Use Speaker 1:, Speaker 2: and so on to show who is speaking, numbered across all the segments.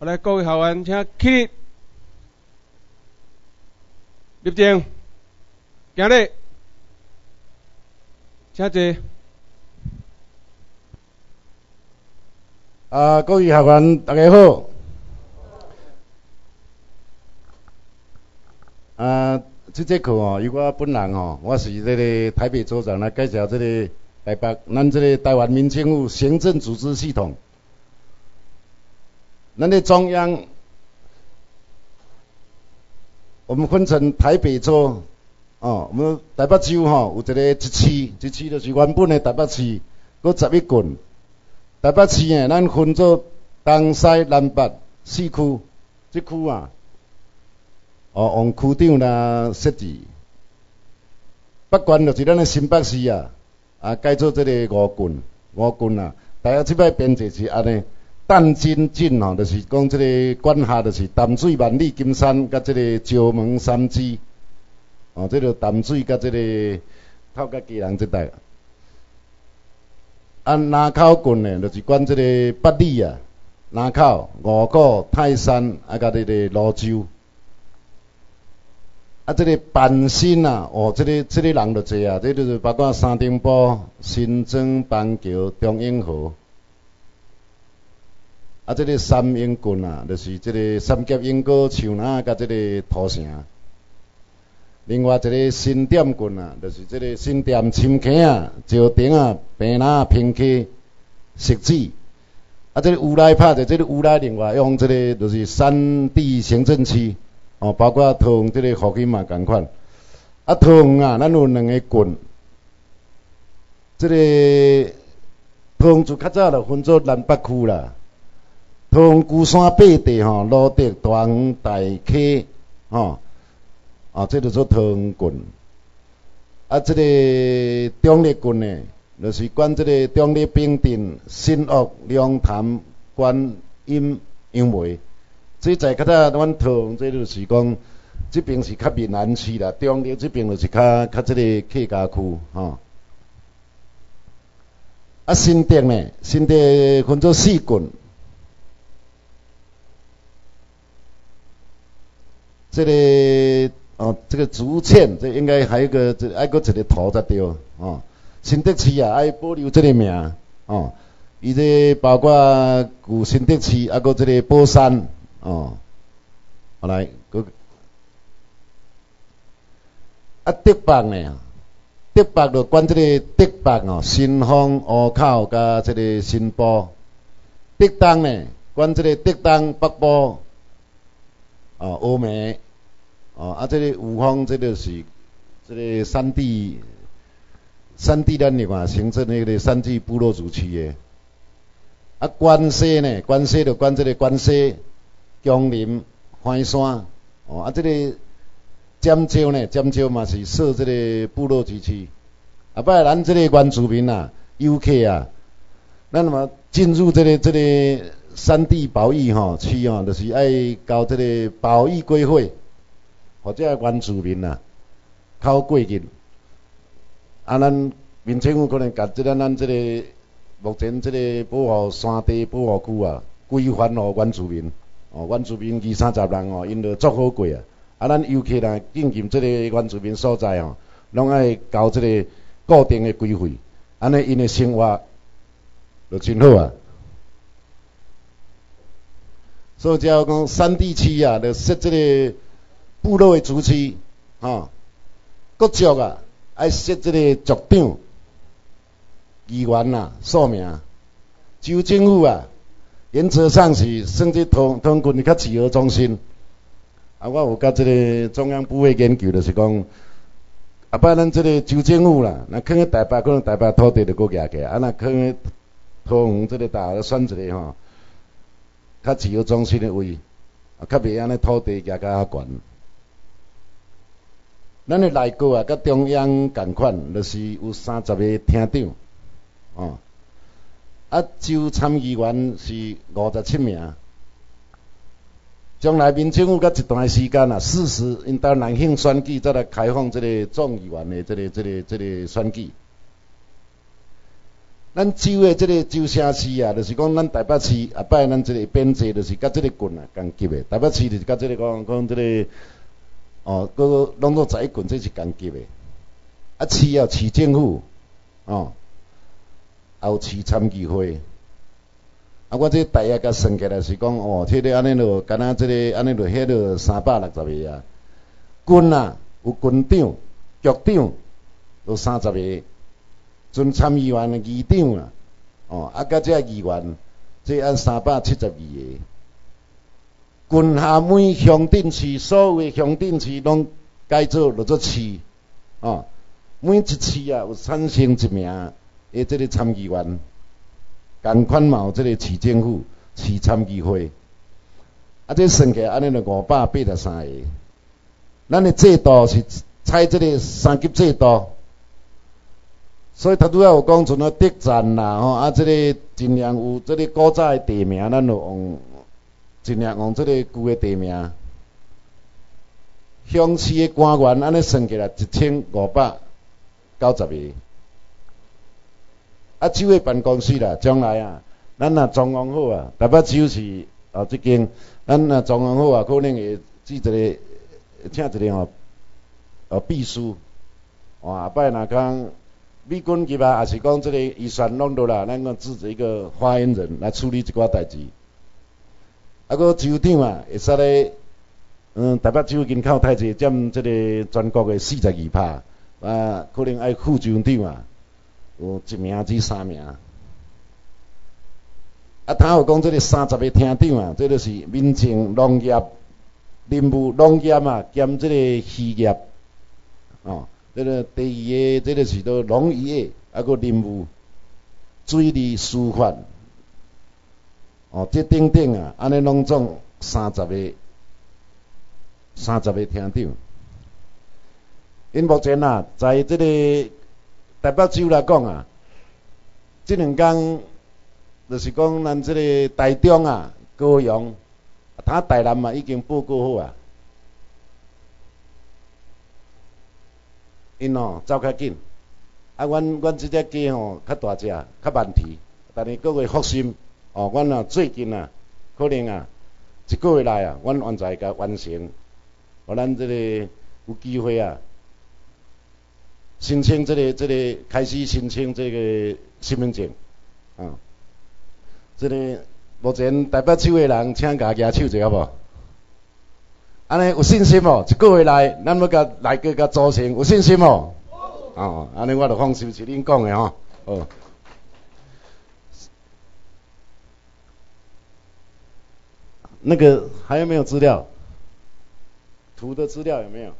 Speaker 1: 好来，各位校员请起立，立正，行礼，请坐。
Speaker 2: 各位校员大家好。这节课由我本人我是这个台北州长来介绍这个咱这个台湾民政府行政组织系统。咱的中央，我们分成台北州，我们台北州有一个一市就是原本的台北市，搁11郡。台北市呢，咱分做东西南北4区，这区王区长啦设置。北关就是咱的新北市改做这个5郡大家即摆编制是安尼。淡金镇就是讲这个管辖就是淡水、万里、金山，甲这个石门3支，这个淡水甲这个透甲基隆这带。南口郡呢，就是管这个北里南口、五股、泰山甲这个蘆洲。这个板新这个人就多这就是包括三重埔、新庄、板桥、中永和。这个三英郡就是这个三峡、永高、树林甲这个土城。另外一个新店郡就是这个新店、深坑石亭平林、平溪、汐止。这个乌来拍者，这个乌来另外用这个就是山地行政区包括桃园这个福兴嘛同款。桃园咱有2个郡，这个桃园就较早就分做南北区啦。桃园龟山八地罗德、大园、大溪这就做桃园郡。这个中立郡呢，就是管这个中立、平镇、新屋、龙潭、观音、杨梅。这在较早阮桃园这就是讲，这边是较闽南区啦，中立这边就是较这个客家区新店呢，新店分做4郡。这个这个竹堑，这应该还有一个还搁一个图才对新德市爱保留这个名伊这包括旧新德市搁这个宝山好来德北呢，德北就管这个德北新丰、湖口甲这个新埔。德东呢，管这个德东、北部。峨眉这个五峰，这就是这个山地咱另外行政那个山地部落主区的。关西呢，关西就管这个关西、江林、环山这个尖椒呢，尖椒嘛是设这个部落自治区。摆咱这个原住民游客咱嘛进入这个山地保育区就是爱交这个保育规费，或者原住民靠过境。咱民政府可能甲咱这个目前这个保护山地保护区规范原住民原住民20-30人因就足好过咱游客进入这个原住民所在拢爱交这个固定的规费，安尼因的生活就真好所以只要讲山地区就设这个部落的主区各族爱设这个族长、议员署名。州政府原则上是算这桃园郡较自由中心。我有甲这个中央部委研究，就是讲摆咱这个州政府若囥喺台北，可能台北土地就搁压起来；若囥喺桃园这个大学选一个较自由中心的位，较袂安尼土地价较悬。咱的内阁甲中央共款，就是有30个厅长州参议员是57名。将来民政府甲一段时间40因到南兴选举，再来开放这个众议员的这个选举。 咱州的这个州城市啊，就是讲咱台北市后摆咱这个编制就是甲这个郡啊同级的，台北市就是甲这个讲这个个拢做11郡，这是同级的。啊，市啊市政府也有市参议会。啊，我这大约甲算起来是讲这个安尼就敢若这个安尼就迄个360个啊。郡啊有郡长、局长，都30个。准参议员的议长啊，甲这议员，这按372个。郡下每乡镇市，所有的乡镇市拢改做落做市，每一市啊有产生一名的这个参议员，同款嘛有这个市政府、市参议会，啊，这算起来安尼就583个。咱的制度是采这个3级制度。所以头拄仔有讲像德站啦，这个尽量有这个古早的地名，咱就用尽量用这个旧的地名。乡市的官员安尼算起来1590个。啊，州的办公室啦，将来啊，咱若装潢好啊，台北州是即间，咱若装潢好啊，可能会请一个秘书，后摆若讲。美军级啊，也是讲这个预算弄到啦，咱讲制止一个发言人来处理这寡代志。啊，个州长啊，会使咧，台北州人口太济，占这个全国的42%，可能爱副州长啊，有1名至3名。啊，他有讲这个30个厅长啊，这就是民政、农业、林务、农业啊，兼这个渔业，这个第二个，这个是都农渔业，个林务、水利、司法，这等等啊，安尼拢总30个厅长。因目前啊，在这个台北州来讲啊，这2天就是讲咱这个台中啊、高雄，台南嘛已经报告好啊。因走较紧，啊，阮即只鸡较大只，较慢啼，但是各位放心，阮最近啊，可能啊1个月内啊，阮完全甲完成，互咱这个有机会啊，申请这个开始申请这个身份证，这个目前台北市的人，请甲举手者好无？安尼有信心无？1个月内，咱要甲来个甲组成，有信心无？安尼我就放心是恁讲的吼。那个还有没有资料？图的资料有没有？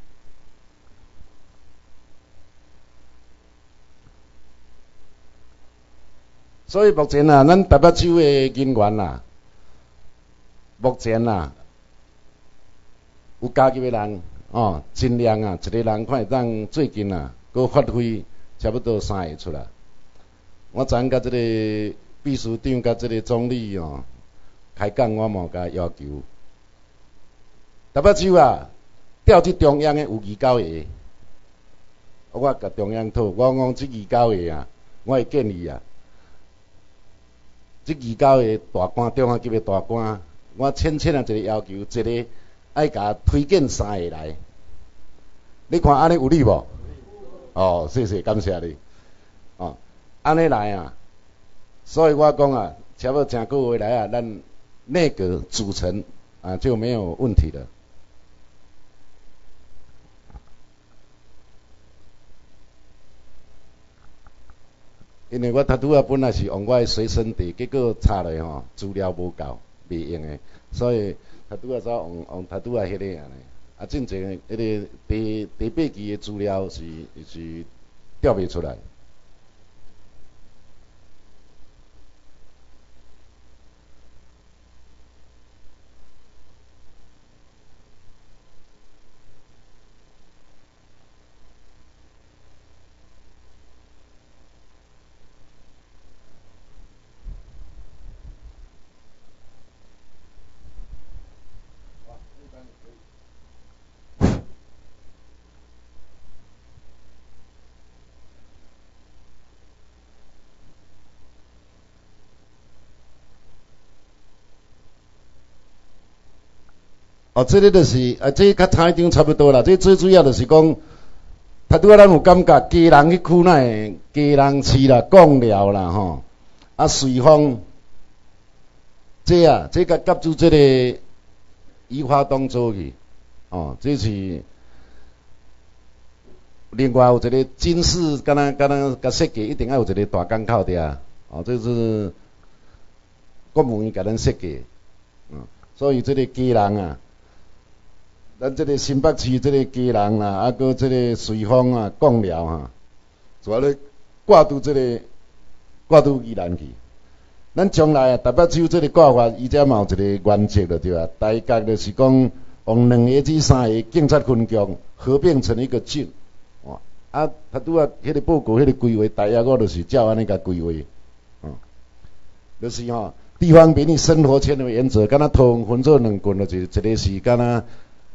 Speaker 2: 所以目前啊，咱台北州的人员啊，目前啊。有加入的人，尽量啊，一个人看会当最近啊，搁发挥差不多3个出来。我昨甲这个秘书长甲这个总理开讲，我嘛甲要求，台北州啊，调去中央的有29个，我甲中央讨，我讲这29个啊，我会建议啊，这29个大官，中央级的大官，我浅浅啊一个要求，一个。爱甲推荐3个来，你看安尼有理无？谢谢，感谢你。安尼来啊，所以我讲啊，差不多整个月来啊，咱内阁组成就没有问题了。因为我拄仔本来是用我的随身碟，结果查落资料无够，袂用的，所以。拄仔走用拄仔迄个安尼，进前迄个第8期的资料是调袂出来。 这个就是这较差一点差不多啦。这最主要就是讲，他拄仔咱有感觉，家人去区内，家人饲啦，讲了啦吼，随风，这甲甲住这个移花当做去，这是另外有一个金饰，敢若甲设计一定要有一个大港口的这是国务院甲咱设计，所以这个家人咱这个新北市这个家人啦，搁这个随风讲了主要咧挂拄宜兰去。咱将来台北州这个挂法，伊才嘛有一个原则对啊。大概就是讲，用2个至3个警察分局合并成一个郡。他拄仔迄个报告迄个规划，大约我就是照安尼甲规划。就是地方民意生活圈的原则，敢若同分做2郡，就是一个是敢若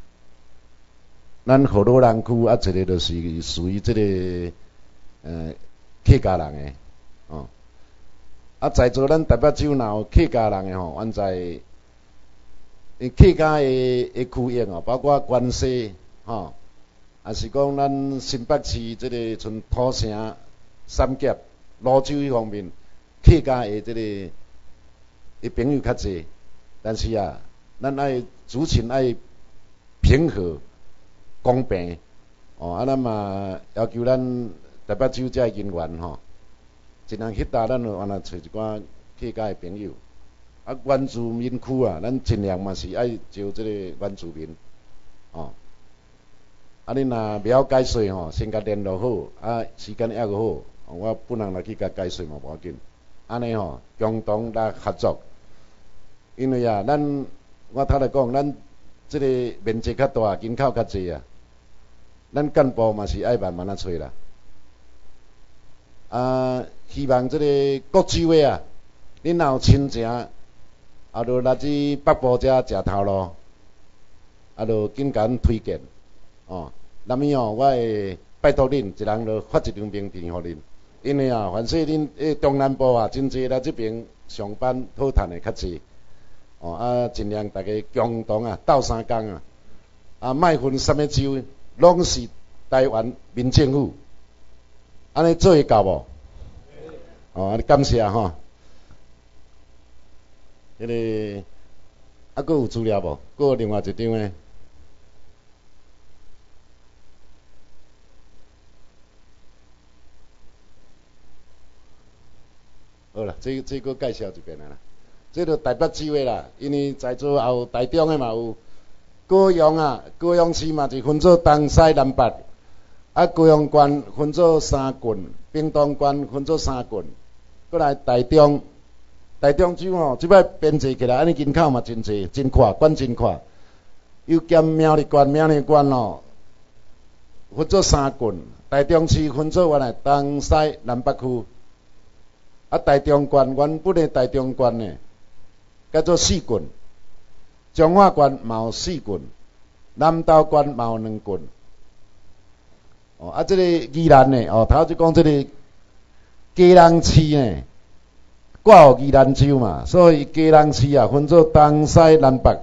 Speaker 2: 咱河洛人区，一个就是属于这个客家人的在座咱台北州若有客家人的原在客家的区域包括关西也是讲咱新北市这个像土城、三甲、蘆洲迄方面，客家的这个朋友较济，但是咱爱族群爱平和。公平咱嘛要求咱台北州这人员尽量去搭咱就安那找一寡客家的朋友原住民区咱尽量嘛是爱招这个原住民你若了解说先甲联络好时间约好我本人来去甲解说嘛无要紧安尼共同来合作因为咱我头来讲咱这个面积较大人口较济咱干部嘛是爱慢慢找啦，希望这个各州的恁若有亲情，就来自北部遮食头路，就紧甲阮推荐，那么我会拜托恁一人就发一张名片互恁，因为凡说恁中南部真济来这边上班讨趁的较济，尽量大家共同斗相共莫分什么州。拢是台湾民政府，安尼做会到无？安尼感谢迄个搁有资料无？搁有另外一张呢？好啦，这搁介绍一遍啦。这就台北州的啦，因为在座也有台中的嘛有。高雄市嘛是分做东西南北，高雄县分做3郡，屏东县分做3郡，过来台中州即摆编制起来，安尼人口嘛真济，真快，管真快。又兼苗栗县分做3郡，台中市分做原来东西南北区，台中县原本的台中县呢，叫做4郡。彰化县嘛有4郡，南投县嘛有2郡。这个宜兰呢，头就讲这个嘉南市呢，挂有宜兰州嘛，所以嘉南市分做东西南北。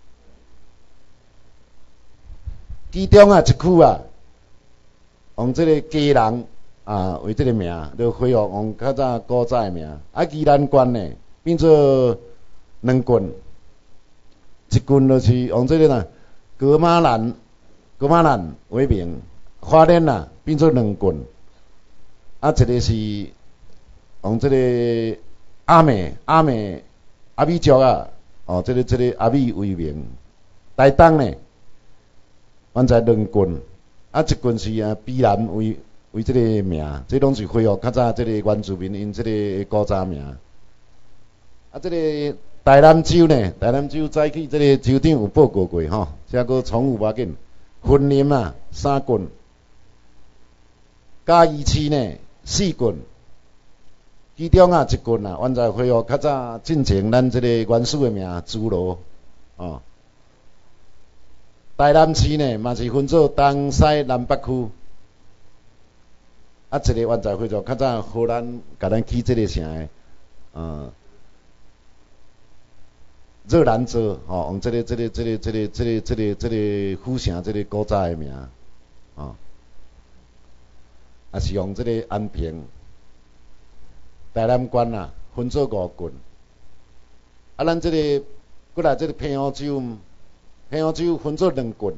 Speaker 2: 其中一区用这个嘉南为这个名，就恢复用较早古早的名。宜兰县呢变做2郡。一郡就是用这个格马兰为名，花莲变做2郡，一个是用这个阿美族这个阿美为名，台东呢，原在2郡，一郡是卑南为这个名，这拢是恢复较早这个原住民因这个古早名，这个。台南州呢？台南州早起这个州长有报告过这个重复无要紧。云林3郡，嘉义市呢4郡，其中一郡原在恢复较早进前咱这个原始的名诸罗台南市呢嘛是分做东西南北区，一个原在恢复较早荷兰甲咱起这个啥热兰遮吼，用这个府城这个古早的名，哦，也是用这个安平、台南县啊分做5郡，啊，咱这个过来这个平湖州分做2郡，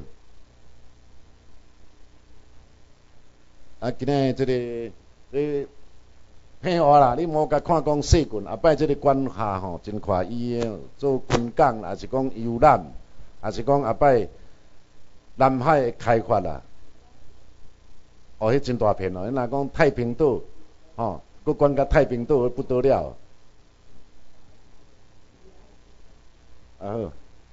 Speaker 2: 啊，今仔这个平湖啦，你莫甲看讲细郡，后摆这个管辖吼真快，伊做军港，也是讲游览，也是讲后摆南海的开发啦，哦，迄真大片哦，若讲太平岛，吼，佮管甲太平岛不得了，啊好。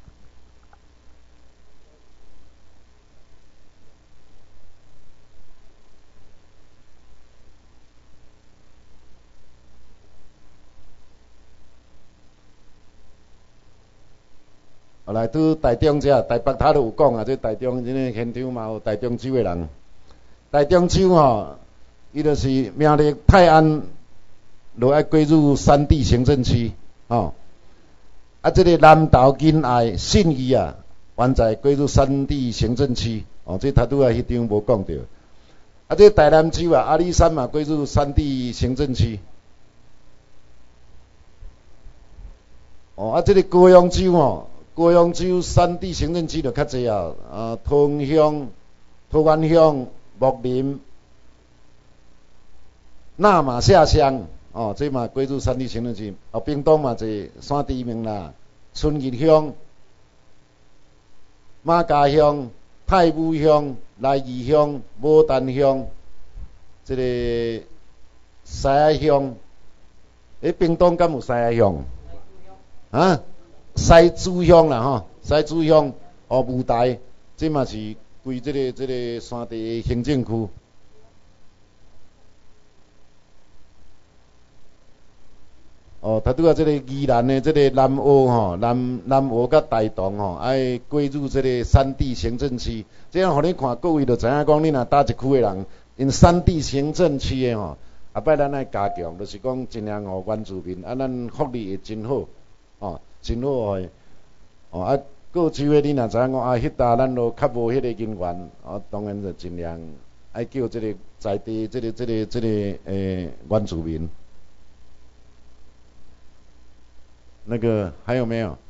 Speaker 2: 后来拄台中遮，台北他都有讲啊，这台中这个现场嘛有台中州的人。台中州吼，伊就是名列泰安，就爱归入山地行政区，吼。啊，这个南投仁爱信义啊，原在归入山地行政区，哦，这他拄啊迄张无讲到。啊，这台南州啊，阿里山嘛归入山地行政区。哦，啊，这个高雄州哦。高雄州山地行政区就较济啊，桃园乡、木林、那马下乡，哦，这嘛归入山地行政区。哦，屏东嘛济山地名啦，春日乡、马家乡、太武乡、来义乡、牡丹乡，这个西海乡。屏东敢有西海乡？啊？西子乡啦吼，西子乡哦，雾台，这嘛是归这个山地行政区。哦，他拄啊，这个宜兰的这个南澳吼，南澳甲台东吼，爱归入这个山地行政区。这样互你看，各位就知影讲，你若搭一区的人，因山地行政区的吼，后摆咱爱加强，就是讲尽量互原住民，啊，咱福利会真好，哦。真好诶，哦啊，各州诶，你若知影讲啊，迄搭咱都较无迄个人员，哦，当然就尽量爱叫这个在地这个原住民。那个还有没有？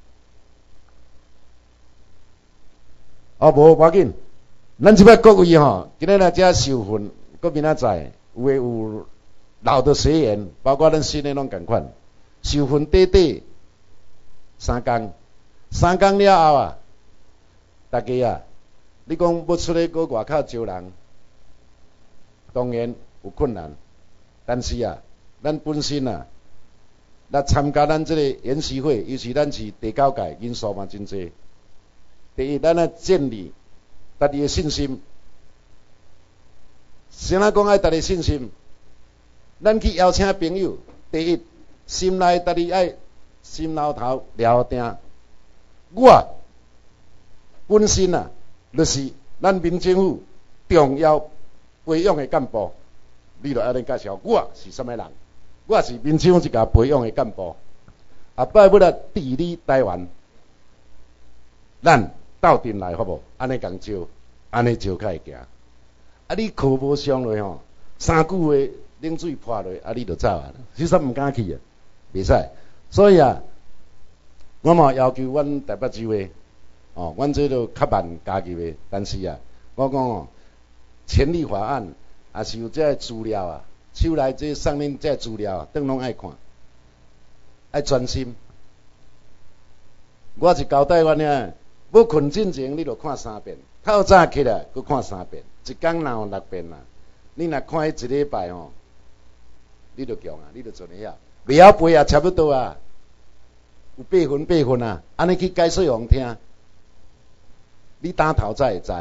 Speaker 2: 哦，无要紧，咱即摆各位吼，今日来遮受训，各明仔载有诶有老的学员，包括咱新诶拢共款，受训短短3工了后啊，大家啊，你讲要出来搁外口招人，当然有困难，但是啊，咱本身啊，来参加咱这个研习会，尤其咱是第9届，人数嘛真济。第一，咱要建立家己的信心。谁人讲爱家己信心？咱去邀请朋友，第一，心内家己爱心老头了定。我本身啊，就是咱民政府重要培养的干部。你就安尼介绍，我是什么人？我是民政府一家培养的干部。后摆要来治理台湾，咱斗阵来好无？安尼共招，安尼招较会行。啊，你考无上落吼，3句话冷水泼落，啊，你就走啊，实在毋敢去啊，袂使。所以啊，我嘛要求阮台北州的，哦，阮这都较慢加入的，但是啊，我讲哦，潜力法案也是有这资料啊，手内这上面这资料，等拢爱看，爱专心。我是交代阮呢，要困进前你就看3遍，透早起来佮看3遍，一天若有6遍啦。你若看迄一礼拜吼，你就强啊，你就做得晓。袂晓背啊，差不多啊。有8分啊，安尼去解说互听，你打头才会知。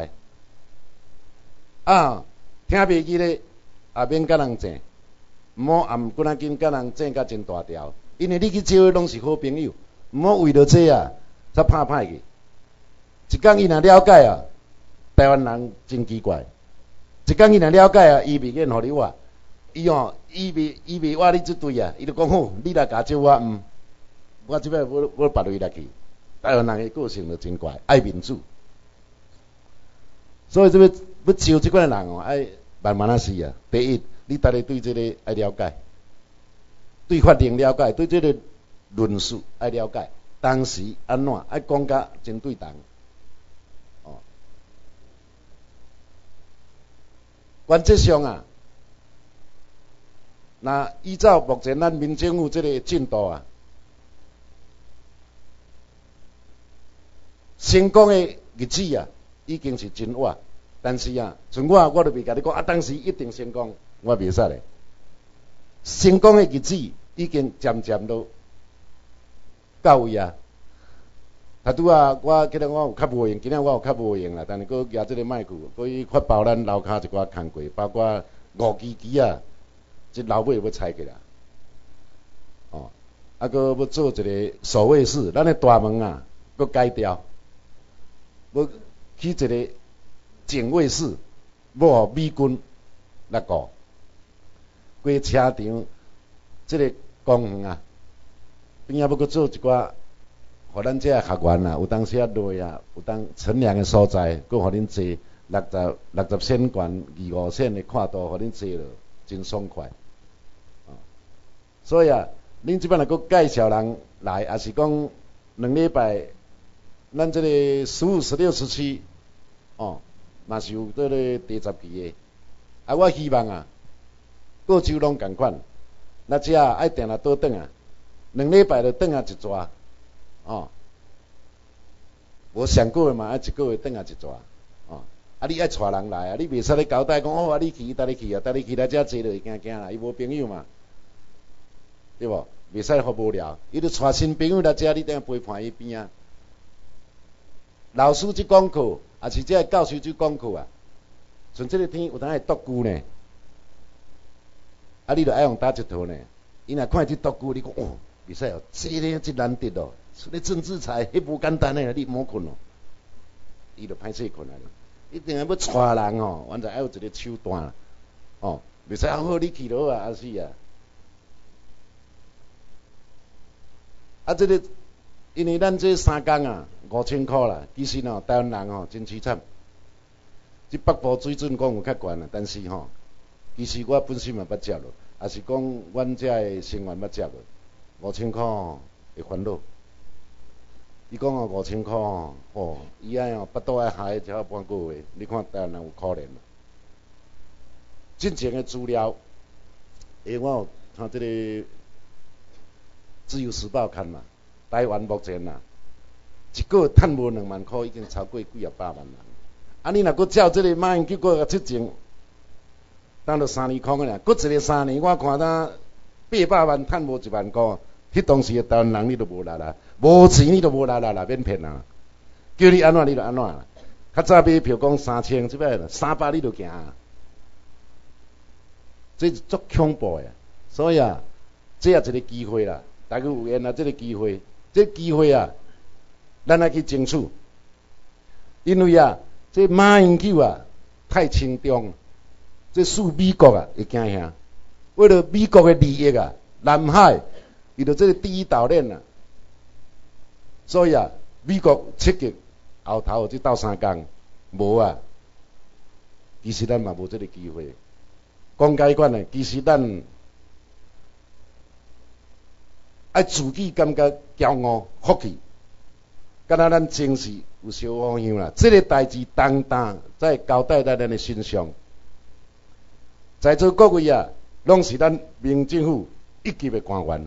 Speaker 2: 啊，听袂记咧，也免甲人争，毋好暗骨仔紧甲人争甲真大条，因为你去招的拢是好朋友，毋好为着这啊，才拍歹去。一讲伊若了解啊，台湾人真奇怪。一讲伊若了解啊，伊袂愿互你活，伊袂活你即对啊，伊就讲好，你来甲招我我即摆要别位来去。台湾人的个性就真怪，爱民主。所以要招即款人哦，爱慢慢试啊。第一，你大家对这个爱了解，对法令了解，对这个论述爱了解，当时安怎爱讲甲真对当。哦，原则上啊，那依照目前咱民政府这个进度啊，成功的日子啊，已经是真晚。但是啊，像我都未甲你讲啊，当时一定成功，我袂使咧。成功的日子已经渐渐都到位啊。拄啊，我记得我有较无用，今仔我有较无用啦，但是佫举即个麦克，佫去发包咱楼骹一寡工过，包括五支旗啊，即楼尾要拆起来。哦，啊，佫要做一个守卫室，咱的大门啊，佫改掉，要起一个警卫室，要互美军来顾。规车场即个公园啊，边仔要佫做一寡，互咱这学员啊，有当时啊累啊，有当乘凉的所在，佫互恁坐60线悬25线的看道，互恁坐落真爽快。所以啊，恁即摆若佫介绍人来，也是讲2礼拜，咱这个15、16、17，哦，嘛是有这个第10期的。啊，我希望啊，各州拢共款，那只爱定来倒转啊，2礼拜就转啊一抓，哦，无上个月嘛，爱1个月转啊一抓，哦，啊你爱带人来啊，你袂使咧交代讲哦，啊你去，带你去啊，带你去来遮坐落会惊啦，伊无朋友嘛。对无？袂使好无聊，伊就带新朋友来遮，你等下陪伴伊边啊。老师去讲课，也是这教授去讲课啊。像这个天有当会独居呢，啊，你就爱用打一套呢。伊若看去独居，你讲哦，袂使哦，这个真难得哦，你政治才迄无简单呢，你莫困哦。伊就歹势困啊，一定要带人哦，完全爱有一个手段哦，袂使好你去落啊，啊是啊。啊，这个因为咱这3工啊，5000块啦。其实哦，台湾人哦真凄惨。这北部水准讲有较悬啦，但是吼，其实我本身嘛捌接落，也是讲阮遮的成员捌接落，5000块会烦恼。伊讲哦，5000块哦，伊爱哦，巴肚爱下只好半个月。你看台湾人有可怜啦。进前的资料，我有看这个。自由时报看嘛，台湾目前啊，一个月趁无2万块，已经超过几啊百万人。啊，你若佫照这个马英九佫出钱，当了3年空个啦，佫一个3年，我看他800万趁无1万块，迄当时的台湾人你都无力啦，无钱你都无力啦，免骗啊！叫你安怎你就安怎啦。较早买票讲3000，即摆300你就惊啊！这是足恐怖的，所以啊，这也一个机会啦。大家有缘啊，这个机会，这个机会啊，咱爱去争取。因为啊，这马英九啊太轻重，这输美国啊会惊吓。为了美国的利益啊，南海伊就这个第一岛链啊，所以啊，美国刺激后头这斗3工无啊，其实咱嘛无这个机会。讲解款的，其实咱。爱自己感觉骄傲、福气，敢若咱情绪有小方向啦。这个代志当在交代在咱的身上，在座各位啊，拢是咱民政府1级的官员。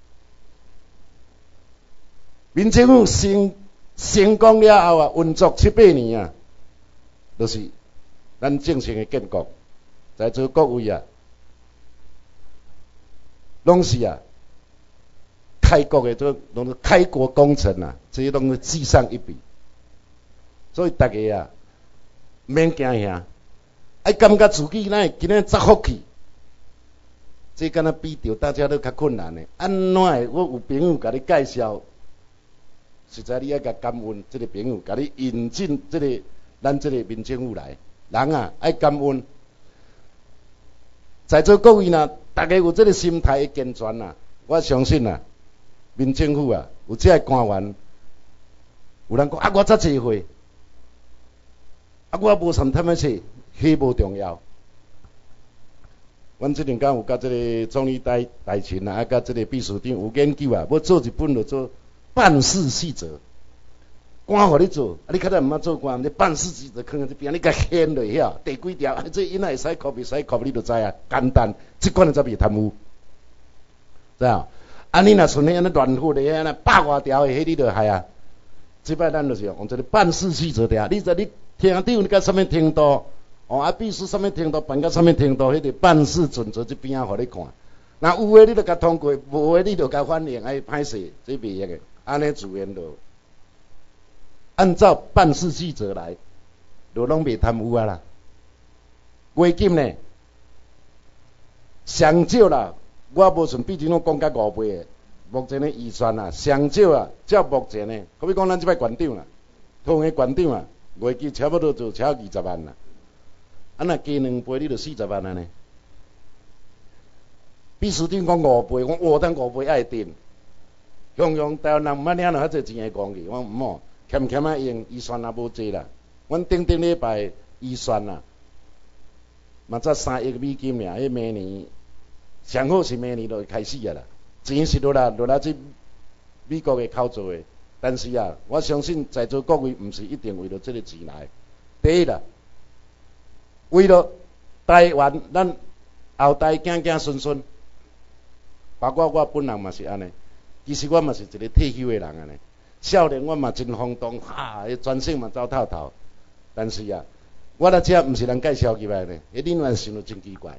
Speaker 2: 民政府成功了后啊，运作7、8年啊，就是咱正式的建国。在座各位啊，拢是啊。开国的这拢是开国功臣啊，这些拢是记上一笔。所以大家啊，免惊吓，爱感觉自己咱今日遭福气，这敢若比着大家都较困难的。安怎会？我有朋友甲你介绍，实在你爱甲感恩这个朋友，甲你引进这个咱这个民政府来，人啊爱感恩。在座各位呢，大家有这个心态的健全啊，我相信啊。民政府啊， 有这个官员，有人讲啊，我遮济岁，啊，我无参贪的事，迄无重要。阮即阵间有甲即个总理大臣啊，甲即个秘书长有研究啊，要做一本就做办事细则。官互你做，啊，你较早毋捌做官，你办事细则囥喺这边，你甲掀落遐，第几条，啊，这因会使扣，袂使扣，你就知啊，简单，即款才袂贪污，知影？啊，你若剩迄安尼乱呼咧，安尼百外条的，迄你就害啊。即摆咱就是用这个办事细则条，你厅长你甲啥物程度？哦，啊，秘书啥物程度，办到啥物程度，迄个办事准则这边啊，互你看。那有诶，你就甲通过；无诶，你就甲反映，哎，歹势，这袂用诶。安尼自然就按照办事细则来，就拢袂贪污啊啦。月金呢，上少啦，我无顺比如拢讲甲5倍诶。目前诶预算啊，上少啊，照目前呢，可比讲咱即摆县长啦，通诶县长啊，月金差不多就超20万啦。啊，若加2倍，你就40万安尼。秘书长讲5倍，我活等5倍爱定。向台湾人毋捌领到遐济钱诶讲去，我毋好，欠啊用，预算也无济啦。阮顶礼拜预算啊，嘛才3亿美金尔，迄明年上好是明年就会开始啊啦。钱是落来这美国诶口做诶，但是啊，我相信在座各位毋是一定为了这个钱来。第一啦。为了台湾，咱后代子孙孙，包括我本人嘛是安尼。其实我嘛是一个退休的人安尼。少年我嘛真轰动，全省嘛走透透。但是啊，我来遮毋是人介绍入来呢，恁原想得真奇怪。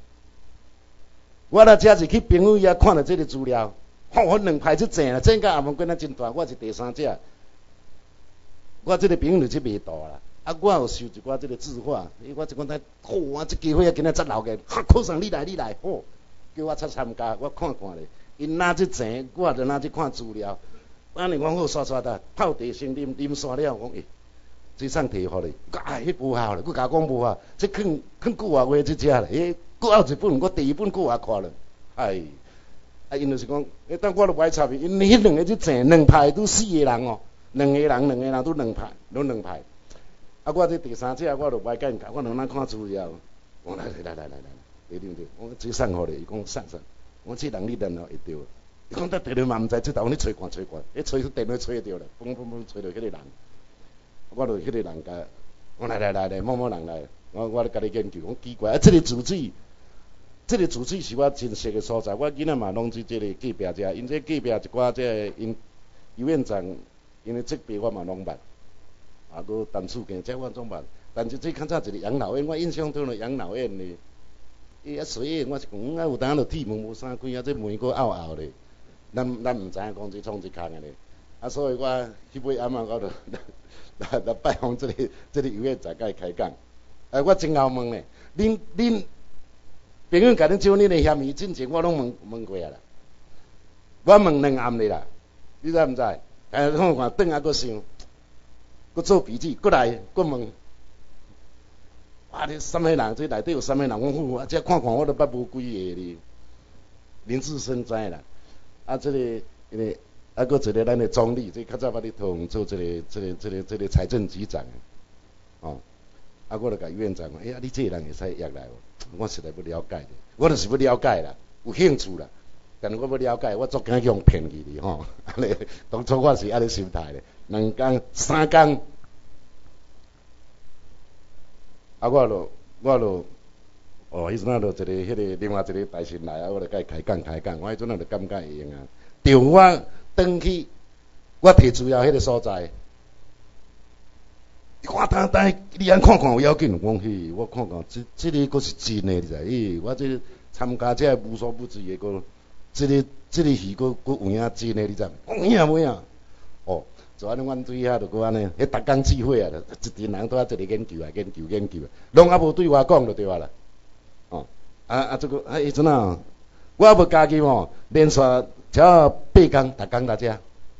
Speaker 2: 我来遮是去朋友遐看到这个资料，我2排就正啦，正甲阿门关仔真大，我是第3者。我这个朋友就去卖大啦。啊，我有收一寡这个字画，我一讲睇，啊，这机会啊，今仔落嘅，考上你来，好，叫我参加，我看看咧。因拿这钱，我就拿去看资料。安尼讲好刷的，泡茶先啉煞了，讲这送摕互你，迄无效咧，佮甲讲无效，这囥久啊月这只咧，佮有一本，我第2本佮也看了，啊，因就是讲，等我都不爱插伊，因迄2个这钱2排都4个人哦，2个人都2排。啊，我这第3者我就袂甲因讲，我两人看资料，我来，对，我这送互你，伊讲送，我这人你认了会着，伊讲得电话嘛毋知，这头你找看，迄找电话找着了，嘣找着迄个人，我就迄个人甲，我来，某人来，我咧甲你研究，讲奇怪，啊，这个主旨是我真熟的所在，我囡仔嘛拢是这个隔壁遮，因这隔壁一寡这因游院长，因为这边我嘛拢捌。啊，佮陈厝见，这我总捌，但是这较早一个养老院，我印象中的养老院咧，伊啊水的，我是讲啊有当就铁门无啥开啊，这门佮拗咧，咱毋知影讲这创这空的咧，啊所以我迄尾暗啊，我就来拜访这个医院在甲伊开讲，我真后问咧，恁朋友甲恁招恁的嫌疑进前，我拢问过啊啦，我问2暗咧啦，你知毋知？看转下佮想。佮做笔记，佮来，佮问，你什么人？这内底有什么人？我这看我都捌无几个哩。林志深知啦，啊，这个因为啊，佮一个咱的总理，这较早捌咧同做这个财政局长哦，啊，我就甲院长讲，你这个人会使约来无？我实在不了解的，我就是不了解啦，有兴趣啦，但是我不了解，我足惊用骗去哩吼。安尼，当初我是安尼心态咧。2天3天，啊，我就，迄阵啊，就迄个另外一个大臣来啊，我就甲伊开讲，我迄阵啊就感觉会用啊。着我转去，我摕资料迄个所在，我等你安看有要紧，我讲我看这个佫是真诶，你知？我这参加这无所不至诶，佫这个戏佫有影真诶，你知？有影？哦。就安尼，阮对遐就搁安尼，迄逐工聚会啊，一群人都一直研究，拢还无对我讲就对啦。哦，这个迄阵啊，我也无加入吼，连续超8天，逐工来遮。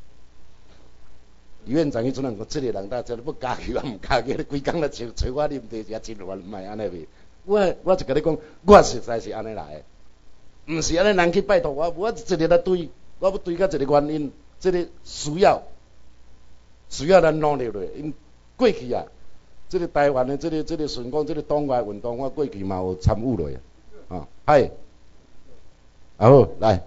Speaker 2: 院长迄阵啊，讲这个人大家要加入啊，毋加入，规工来找我啉茶，也真乱，唔系安尼袂。我就甲你讲，我实在是安尼来的，毋是安尼人去拜托我，我一日来对，我要对到一个原因。 这个需要咱努力落。因过去啊，这个台湾的这个顺讲这个党外运动，我过去嘛有参与落啊。嗨，好来。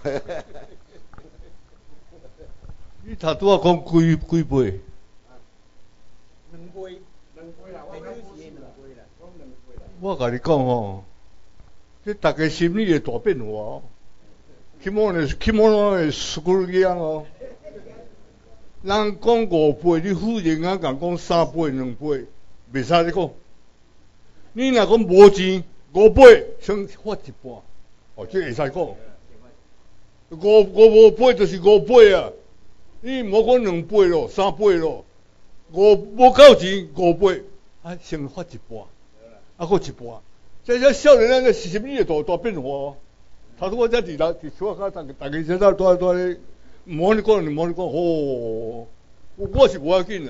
Speaker 3: 你头拄仔讲几杯？
Speaker 4: 两杯啦，
Speaker 3: 我甲你讲吼，这大家心理的大变化哦。起码的输过一样哦。人讲5杯，你忽然间讲3杯、2杯，袂使你讲。你若讲无钱5杯，先发一半，哦，这会使讲。5杯就是5杯啊。你莫讲2杯咯，3杯咯，无够钱5杯，啊，先发一半，啊，搁一半，这少年人个心理大变化哦。头拄我在伫厝下大家现在都咧，莫你讲，哦，我是无要紧啦，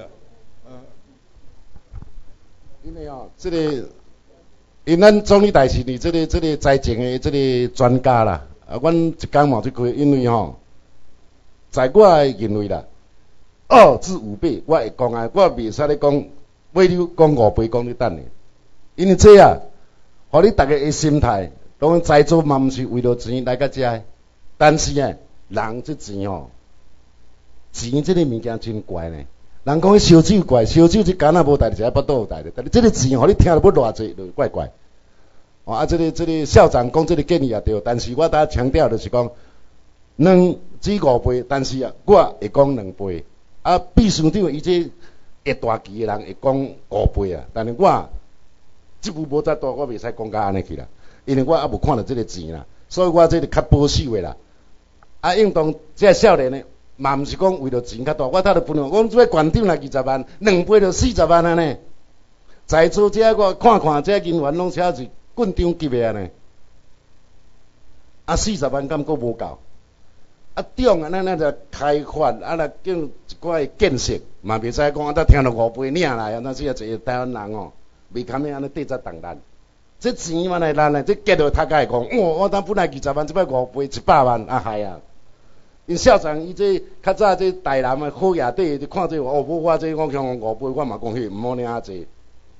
Speaker 2: 因为哦，这个因咱总理大臣呢，这个财政的这个专家啦，啊，阮一讲嘛就可以，因为吼。在我的认为啦，2至5杯我会讲啊，我袂使咧讲，尾流讲5杯讲你等的，因为这啊，互你大家的心态，当然在座嘛毋是为了钱来甲遮，但是啊，人这钱吼，钱这个物件真怪呢。人讲烧酒怪，烧酒这干那无代志，巴肚有代志，但是这个钱互你听了要偌济，就怪怪。哦啊，这个校长讲这个建议也对，但是我大家强调就是讲。2至5杯，但是啊，我会讲2杯。啊，秘书长伊这会大旗的人会讲5杯啊，但是我这步无遮大，我袂使讲到安尼去啦，因为我还无看到这个钱啦，所以我这个较保守的啦。啊，应当这少年的嘛，毋是讲为了钱较大，我他著分我讲这馆长来20万，2杯就40万啊呢。在座这我看这人员拢写是郡长级的啊呢，啊40万敢阁无够。啊，长啊，咱就开发啊，来叫一寡建设，嘛袂使讲啊，听到5杯领来啊，那是一个台湾人哦，袂堪安尼对则动咱。这钱嘛来咱咧，这结落他甲会讲，我当本来20万，这摆5杯100万，啊害啊！因校长伊这较早这台南的好野底，就看这哦，我这我向5杯，我嘛讲迄毋好领啊济。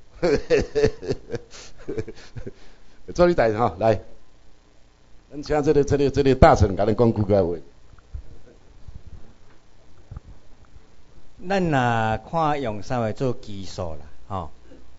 Speaker 2: 做你大吼来，咱请这个大臣甲咱讲几句话。
Speaker 4: 咱若看用啥话做基数啦，吼，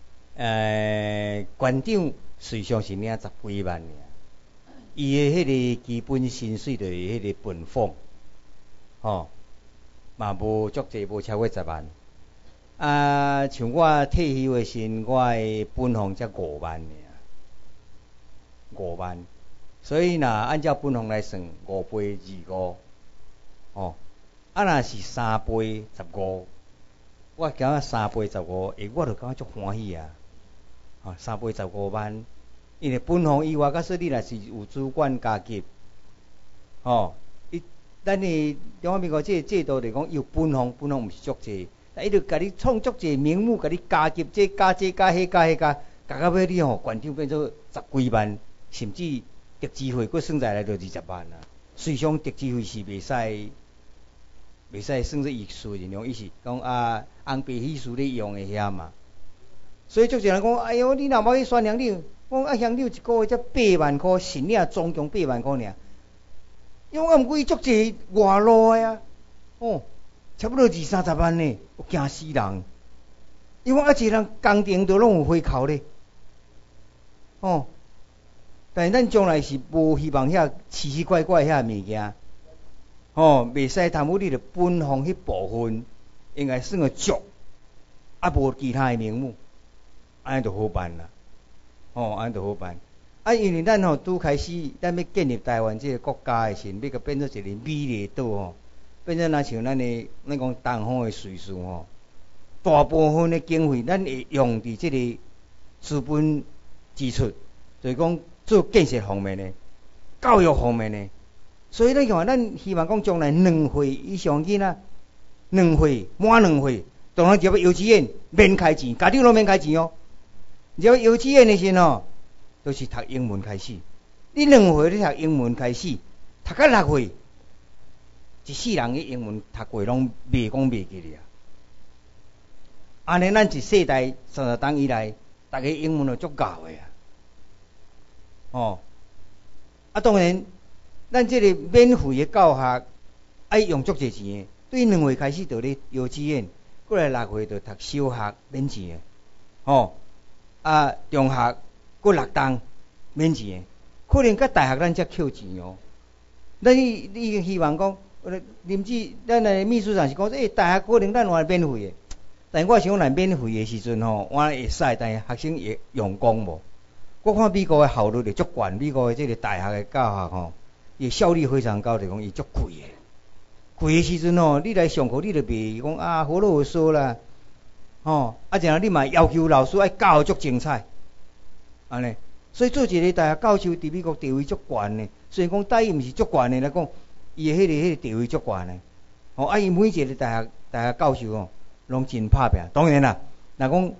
Speaker 4: 馆长实际上是领10几万尔，伊的迄个基本薪水就是迄个本俸，吼，嘛无足济，无超过10万。啊，像我退休的时，我的本俸才5万尔，5万，所以若按照本俸来算，5倍25，哦。啊，若是3杯15，我感觉3杯15，我就感觉足欢喜啊！啊，3杯15万，因为本俸以外，假说你若是有主管加级，哦，咱的中华民国这制度来讲，有本俸毋是足济，但伊就甲你创足济名目，甲你加级，这加迄加到尾你吼，馆长变做10几万，甚至特支费，佫算下来就20万啊。虽上特支费是袂使算作艺术任用，伊是讲啊，红白喜事咧用的遐嘛。所以足侪人讲，哎哟，你若要去选乡长，讲啊乡长一个月才8万块，新领总共8万块尔。因为我毋过伊足侪外路的啊，哦，差不多20-30万呢，有惊死人。因为啊，一个人工程都拢有回扣咧，哦。但是咱将来是无希望遐奇奇怪怪遐物件。哦，袂使贪污你的本俸迄部分，应该算个足，啊无其他的名目，安尼就好办啦。哦，安尼就好办。啊，因为咱吼拄开始，咱要建立台湾这个国家的时，要甲变做一个美丽岛吼，变做若像咱讲东方的瑞士吼，大部分的经费咱会用伫这个资本支出，就是讲做建设方面的、教育方面的。所以咱希望讲将来2岁以上囡仔，2岁满2岁，当然入幼稚园免开钱，家长拢免开钱哦。入幼稚园的时吼，都是读英文开始。你2岁你读英文开始，读到6岁， 一世人的英文读过拢袂讲袂记哩啊。安尼，咱一世代30档以来，大家英文就足够的啊。哦，啊，当然，咱这个免费的教学爱用足侪钱的。对2岁开始就咧幼稚园，过来6岁就读小学免钱的。哦，啊，中学过6档免钱的，可能甲大学咱才扣钱哦。咱你希望讲，林志，咱的秘书长是讲，大学可能咱换免费的。但我想来免费的时阵吼，我会使，但是学生会用功无？我看美国的效率就足悬，美国的这个大学的教学吼，伊效率非常高，就讲伊足贵的。贵的时阵吼，你来上课你就袂讲啊，好啰嗦啦，吼，啊，然后你嘛要求老师爱教足精彩，安尼。所以做一个大学教授伫美国地位足悬的，虽然讲待遇毋是足悬的来讲，伊的迄个地位足悬的。吼，啊，伊每一个大学教授吼。拢真拍拼，当然啦。若讲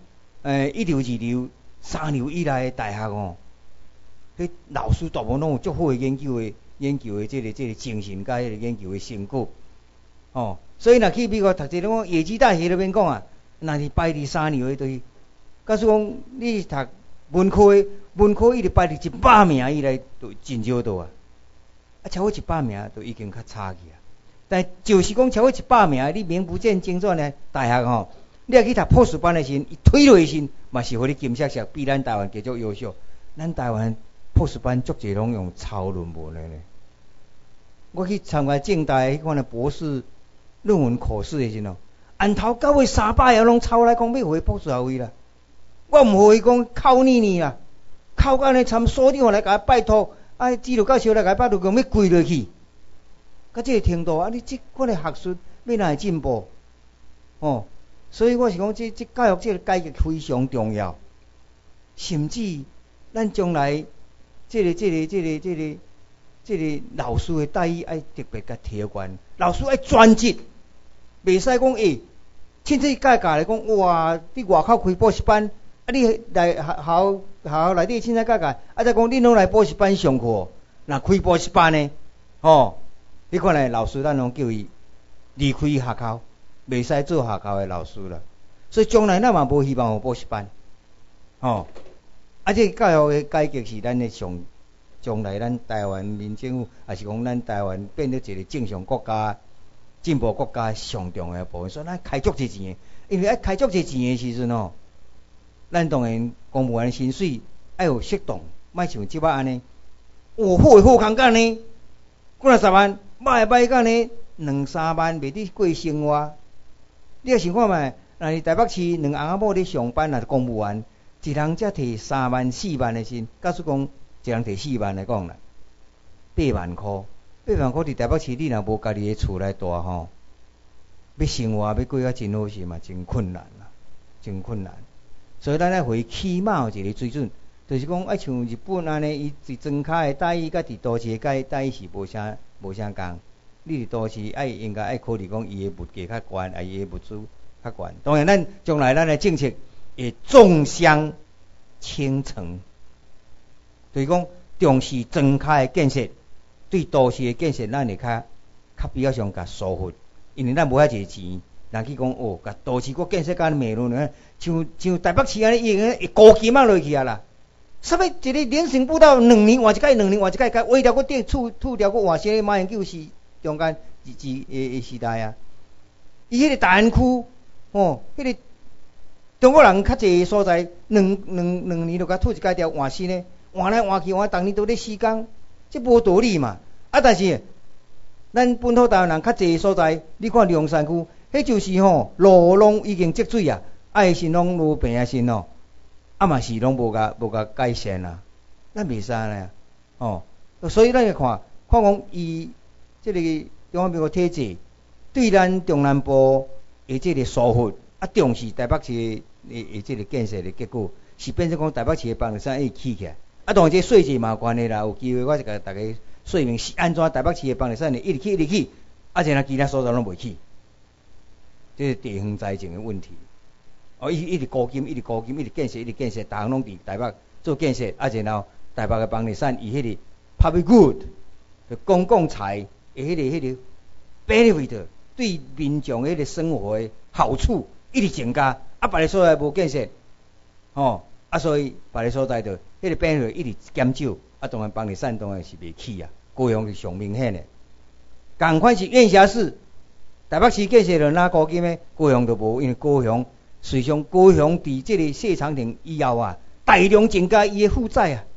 Speaker 4: 1流、2流、3流以内的大学吼，迄老师大部分拢有足好的研究的这个精神甲迄个研究的成果。哦，所以若去美国读这种野鸡大学那边讲啊，若是排伫3流的，就是假使讲你读文科的，文科伊直排伫100名以内，就真少多啊。啊，超过100名就已经较差去啊。但就是讲超过100名，你名不见经传的大学吼，你若去读博士班的时，伊推落时嘛是互你金闪闪，比咱台湾继续优秀。咱台湾博士班足侪拢用抄论文的呢。我去参加政大迄款的博士论文考试的时候，按头到尾300页拢抄来讲要互伊博士学位啦。我毋互伊讲考你啦，考到安尼参所长来甲拜托，啊，指导教授来甲拜托，讲要跪落去。到这个程度啊，你这款的学术要哪会进步？哦，所以我是讲，这教育这个改革非常重要，甚至咱将来这个老师的待遇爱特别甲提高，老师爱专职，袂使讲凊彩改革来讲，哇，你外口开补习班，啊，你来学校内底凊彩改革，啊，再讲你拢来补习班上课，若开补习班呢，哦。你看咧，老师咱拢叫伊离开学校，袂使做学校的老师啦。所以将来咱嘛无希望有补习班，吼。啊，这教育的改革是咱的将来咱台湾民政府，也是讲咱台湾变成一个正常国家、进步国家上重要的部分。所以咱开足侪钱的，因为爱开足侪钱的时阵吼，咱当然公务员薪水爱有适当，莫像即摆安尼，好的好空间呢，几10万。歹到呢2-3万，袂得过生活。你也想看觅，若是台北市2翁仔某咧上班，若是公务员，一人才摕3万、4万的薪，假使讲一人摕4万来讲啦，8万块，8万块伫台北市，你若无家己的厝来住吼，要生活要过较真好势嘛，真困难啦，真困难。所以咱爱互伊起码有一个水准，就是讲爱像日本安尼，伊伫庄脚的待遇，甲伫都市的待遇是无啥共。你伫都市应该爱考虑讲伊的物价较悬，啊伊的物资较悬。当然，咱将来咱的政策会纵向倾城，就是讲重视庄脚的建设，对都市的建设咱会较比较上甲疏忽，因为咱无遐侪钱，人去讲哦，甲都市国建设甲美轮呢，像台北市安尼，伊会高金啊落去啊啦。啥物一个连成不到2年换一届，挖条个顶，厝条个换新的马英九是中间一时代啊。伊迄个大安区，哦，迄个中国人较济所在，两年就甲厝一届条换新的，换来换去，换逐年都咧施工，这无道理嘛。啊，但是咱本土台湾人较济所在，你看龙山区，迄就是吼路拢已经积水啊，爱心拢路平啊心哦。啊嘛是拢无甲改善啊，咱袂使咧，哦，所以咱要看讲伊即个中华民国体制对咱中南部的即个疏忽，啊重视台北市的即个建设的结果，是变成讲台北市的房地产一直起起来，啊当然这税制嘛有关系啦，有机会我就甲大家说明是安怎台北市的房地产一直起，啊然后其他所在拢袂起，这是地方财政的问题。哦，一直高金，一直建设，逐项拢伫台北做建设，啊，然后台北嘅房地产以迄个 public good 公共财，迄个 benefit 对民众迄个生活的好处一直增加，啊，别个所在无建设，哦，啊，所以别个所在就迄个 benefit 一直减少，啊，当然房地产当然是袂起啊，高雄是上明显的。同款是院辖市，台北市建设了哪高金的，高雄就无，因为高雄实际上高雄伫即个谢长廷以后啊，大量增加伊的负债啊，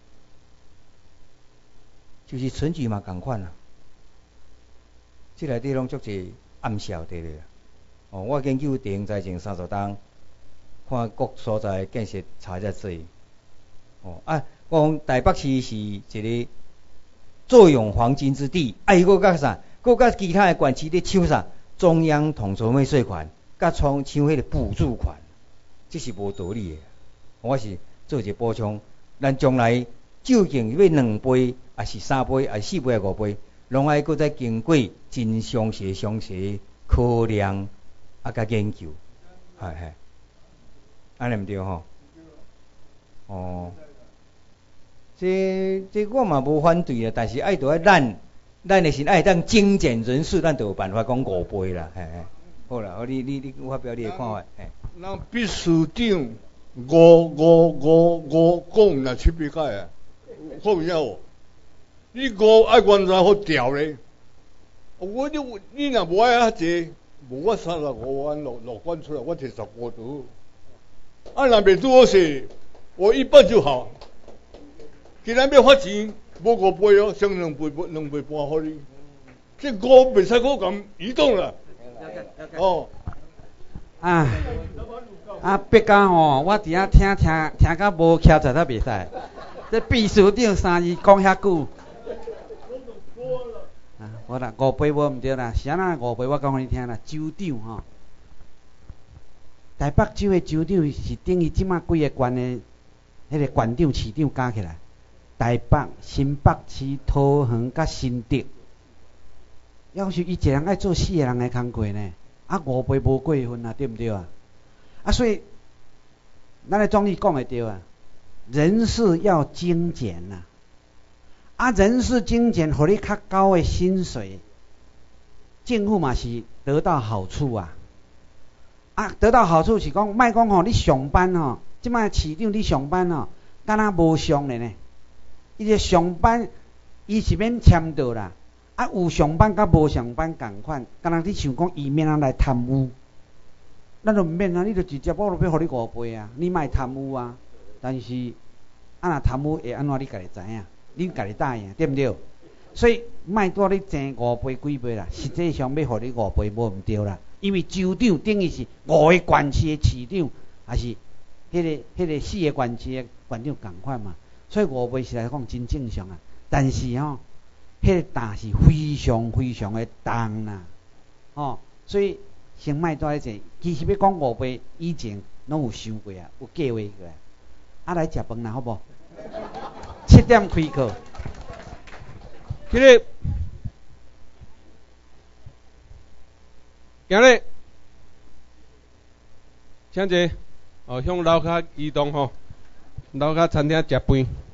Speaker 4: 就是选举嘛同款啊。即内底拢足侪暗笑伫咧。哦，我研究地方财政30档，看各所在建设差遮济。哦啊，我讲台北市是一个坐拥黄金之地，啊，伊佫甲啥？佫甲其他的县市咧抢啥？中央统筹税税款，甲抢迄个补助款，这是无道理的。我是做一个补充，咱将来究竟要2倍，还是3倍，还是4倍，还是5倍？拢爱搁再经过真详细考量啊，甲研究，系，安尼毋对吼？哦，这我嘛无反对啊，但是爱着咱的是爱当精简人数，咱就有办法讲5倍啦，嘿。好啦，你发表你的看法，嘿。
Speaker 3: 咱秘书长5讲7倍解啊，好唔有？你5爱原来好调咧，你若无爱遐济，无我35万落关出来，我摕15度。啊，若袂拄好势，我1半就好。既然要发钱，无5倍哦，剩2倍半互你。这5袂使我咁移动啦。哦。
Speaker 5: 别讲吼，我伫遐听甲无徛在才袂使。这秘书长3字讲遐久。无啦，5倍无毋对啦，是安那5倍？我讲互你听啦，州长吼，台北州的州长是等于即马几个县的迄个县长、市长加起来，台北、新北市、桃园甲新竹，要是伊一个人爱做4个人的工课呢，啊5倍无过分啊，对毋对啊？啊，所以咱的总理讲的对啊，人事要精简呐。啊，人事精简，互你较高的薪水，政府嘛是得到好处啊。啊，得到好处是讲，莫讲吼，你上班吼，即摆市长你上班吼，敢若无上咧呢。伊个上班，伊是免签到啦。啊，有上班甲无上班共款，敢若你想讲伊免来贪污，咱就毋免啊，你就直接我就要互你5倍啊，你莫贪污啊。但是，啊若贪污会安怎，你家己知影。你家己答应，对毋对？所以莫多你争5倍几倍啦，实际上要互你5倍无毋对啦。因为州长等于是5个县市的市长，还是迄个4个县市的县长共款嘛。所以5倍是来讲真正常啊。但是吼，迄个担是非常的重啦，吼。所以先莫多咧争，其实要讲5倍以前拢有想过啊，有计划过啊。啊，来食饭啦，好无？7点开课。
Speaker 1: 起立，行咧，请坐，向楼骹移动吼，楼骹餐厅食饭。